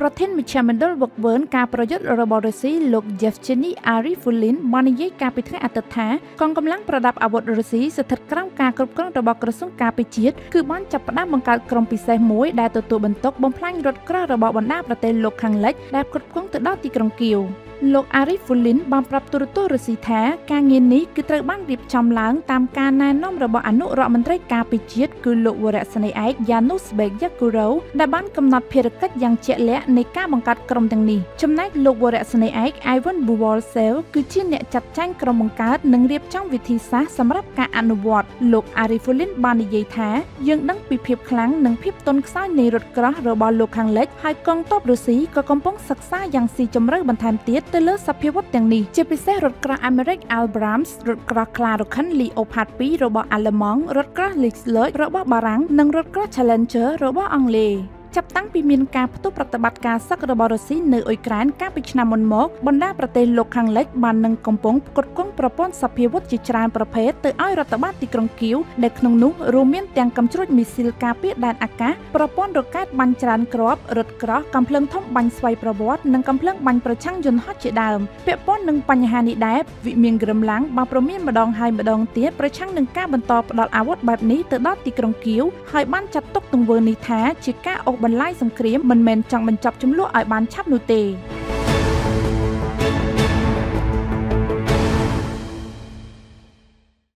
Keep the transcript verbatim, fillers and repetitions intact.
ប្រធានមជ្ឈមណ្ឌលវឹកវើការប្រយុទ្ធរបស់រុស្ស៊ីលោក Yevgeny Arifulin បាននិយាយការពីថ្ងៃអាទិត្យថាកងកម្លាំងប្រដាប់អាវុធរុស្ស៊ីស្ថិតក្រោមការគ្រប់គ្រងរបស់ក្រសួងការពារជាតិគឺបានចាប់ផ្ដើមបង្កើតក្រុមពិសេសមួយដែលទទួលបន្ទុកបំផ្លាញរថក្រោះរបស់បណ្ដាប្រទេសលោកខាងលិចដែលគ្រប់គ្រងទៅដល់ទីក្រុងគៀវលោក Arifulin បានប្រាប់ទូរទស្សន៍រុស្ស៊ីថាការងារនេះគឺត្រូវបានរៀបចំឡើងតាមការណែនាំរបស់អនុរដ្ឋមន្ត្រីការពារជាតិគឺលោកវរៈសេនីយ៍ឯក Yanusz Bek-Yakurov ដែលបានកំណត់ភារកិច្ចយ៉ាងជាក់លាក់នៃការបង្កើតក្រុមទាំងនេះចំណែកលោកវរៈសេនីយ៍ឯក Ivan Buvaltsev គឺជាអ្នកចាត់ចែងក្រុមបង្កើតនិងរៀបចំវិធីសាស្ត្រសម្រាប់ការអនុវត្តលោក Arifulin បាននិយាយថាយើងដឹងពីភាពខ្លាំងនិងភាពទន់ខ្សោយនៃរថក្រោះរបស់លោកខាងលិចហើយកងទ័ពរុស្ស៊ីក៏កំពុងសិក្សាយ៉ាងស៊ីជម្រៅបន្ថែមទៀតទៅលើសភាវុធទាំងនេះជាពិសេសរថក្រោះអាមេរិក Abrams រថក្រោះខ្លារខិន Leopard ពីររបស់អាល្លឺម៉ង់រថក្រោះ Leopard របស់បារាំងនិងរថក្រោះ Challenger របស់អង់គ្លេសចាប់តាំងពីមានការផ្ទុះប្រតិបត្តិការសឹករបស់រុស្ស៊ីនៅអ៊ុយក្រែនកាលពីឆ្នាំមុនមកបណ្ដាប្រទេសលោកខាងលិចបាននឹងកំពុងផ្គត់ផ្គង់ប្រព័ន្ធសភាវុធជាច្រើនប្រភេទទៅឲ្យរដ្ឋបាលទីក្រុងគៀវដែលក្នុងនោះរួមមានទាំងកាំជ្រួចមីស៊ីលការពារដែនអាកាសប្រព័ន្ធរ៉ុកែតបាញ់ច្រើនគ្រាប់រថក្រោះកាំភ្លើងធំបាញ់ស្វ័យប្រវត្តិនិងកាំភ្លើងបាញ់ប្រឆាំងយន្តហោះជាដើមពាក់ព័ន្ធនឹងបញ្ហានេះដែរវិមានក្រឹមឡាំងបានប្រមានម្ដងហើយម្ដងទៀតប្រឆាំងនឹងការបន្តផ្ដល់អាវុធបែបនេះទៅដល់ទីក្រុងគៀវហើយបានចាត់ទុកទង្វើនេះថាជាការអូសបន្លាយសង្គ្រាមមិនមែនចង់បញ្ចប់ជម្លោះឲ្យបានឆាប់នោះទេ